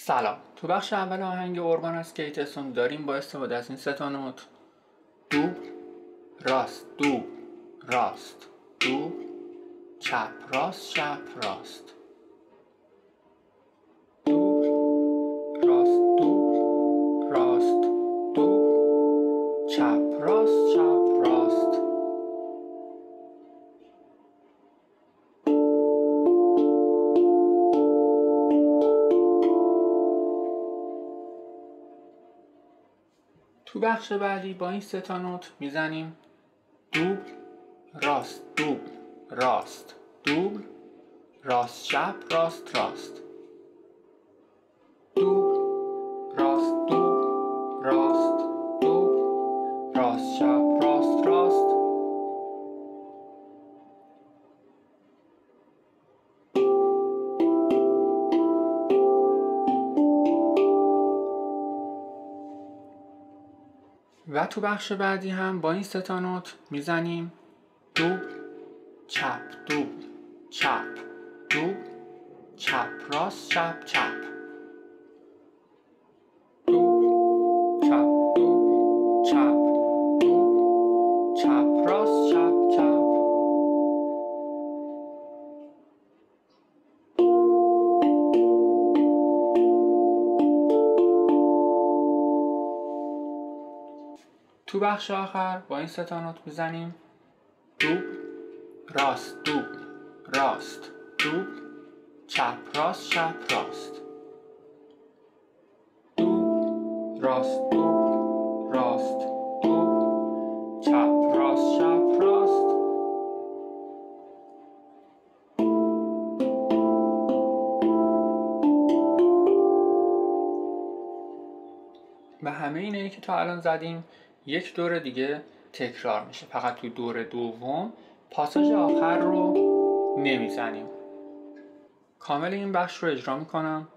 سلام. تو بخش اول آهنگ ارگان از کیتسون داریم با استفاده از این سه تا نوت دو راست دو راست دو چپ راست چپ راست دو راست دو راست دو چپ راست چپ راست. تو بخش بعدی با این سه تا نوت میزنیم دوبل راست دوبل راست دوبل راست چپ راست راست دوبل راست دوبل راست دوبل راست چپ راست راست. و تو بخش بعدی هم با این سه تا نوت میزنیم دوبل چپ دوبل چپ دوبل چپ راست چپ چپ دوبل چپ دوبل چپ دوبل چپ راست چپ چپ. تو بخش آخر با این سه تا نوت میزنیم دوبل راست دوبل راست دوبل چپ راست چپ راست دوبل راست دوبل راست دوبل چپ راست چپ راست. و همه اینایی که تا الان زدیم یک دور دیگه تکرار میشه، فقط تو دور دوم پاساژ آخر رو نمیزنیم. کامل این بخش رو اجرا میکنم.